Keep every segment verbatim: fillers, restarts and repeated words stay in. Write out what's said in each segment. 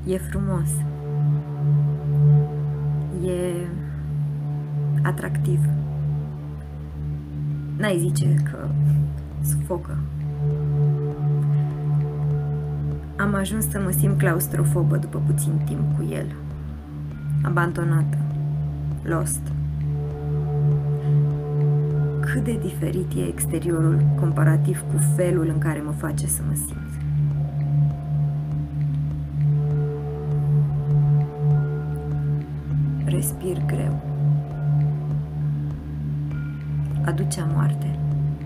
E frumos. E atractiv. N-ai zice că sufocă. Am ajuns să mă simt claustrofobă după puțin timp cu el. Abandonată. Lost. Cât de diferit e exteriorul comparativ cu felul în care mă face să mă simt. Respir greu. Aducea moarte.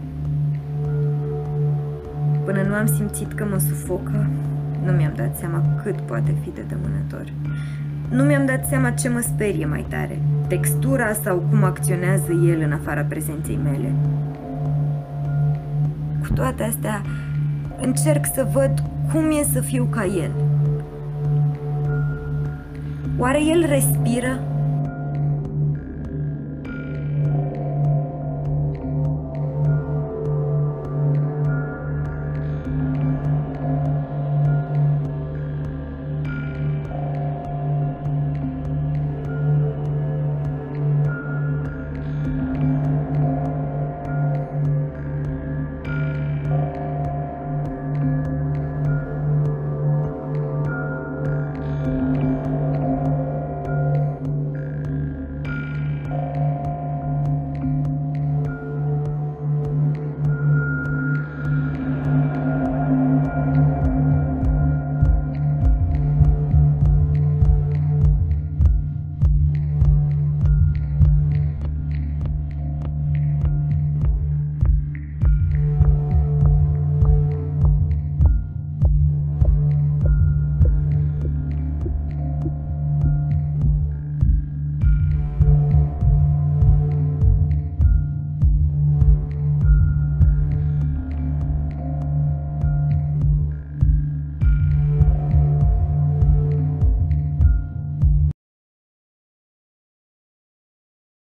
Până nu am simțit că mă sufocă, nu mi-am dat seama cât poate fi de dămânător. Nu mi-am dat seama ce mă sperie mai tare, textura sau cum acționează el în afara prezenței mele. Cu toate astea, încerc să văd cum e să fiu ca el. Oare el respiră?